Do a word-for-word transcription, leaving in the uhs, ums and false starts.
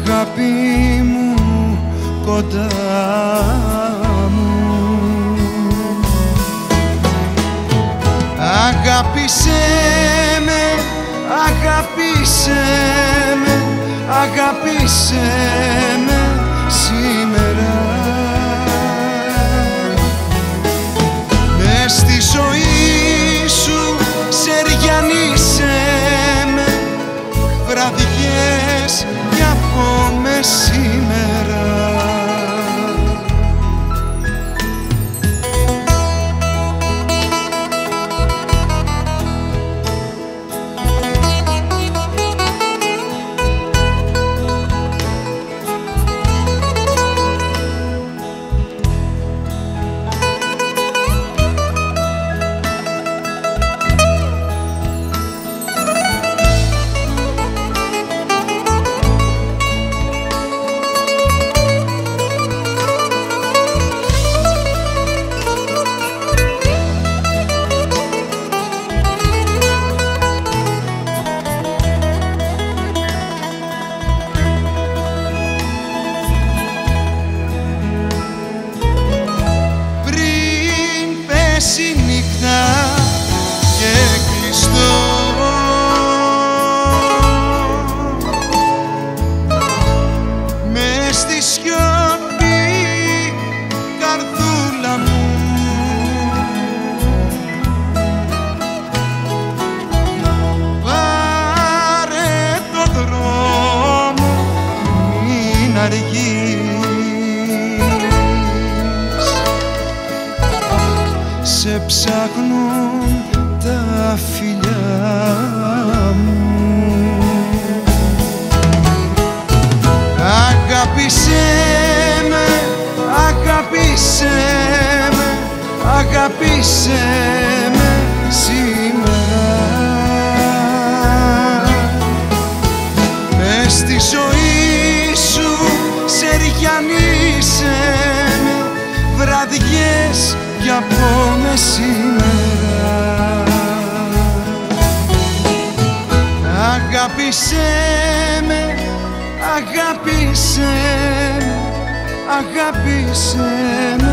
αγάπη μου κοντά μου. Αγάπησέ με, αγάπησέ με, αγάπησέ με σήμερα. Μες στη ζωή σου σεριανίσέ με, βραδιές κι από μεσήμερα. Νύχτα και κλειστό μες στη σιωπή καρδούλα μου, πάρε το δρόμο, μην αργείς, σε ψάχνουν τα φιλιά μου. Αγάπησέ με, αγάπησέ με, αγάπησέ με σήμερα. Μες στη ζωή σου σεριανίσέ με, βραδιές κι από μεσήμερα. Αγάπησέ με, αγάπησέ με, αγάπησέ με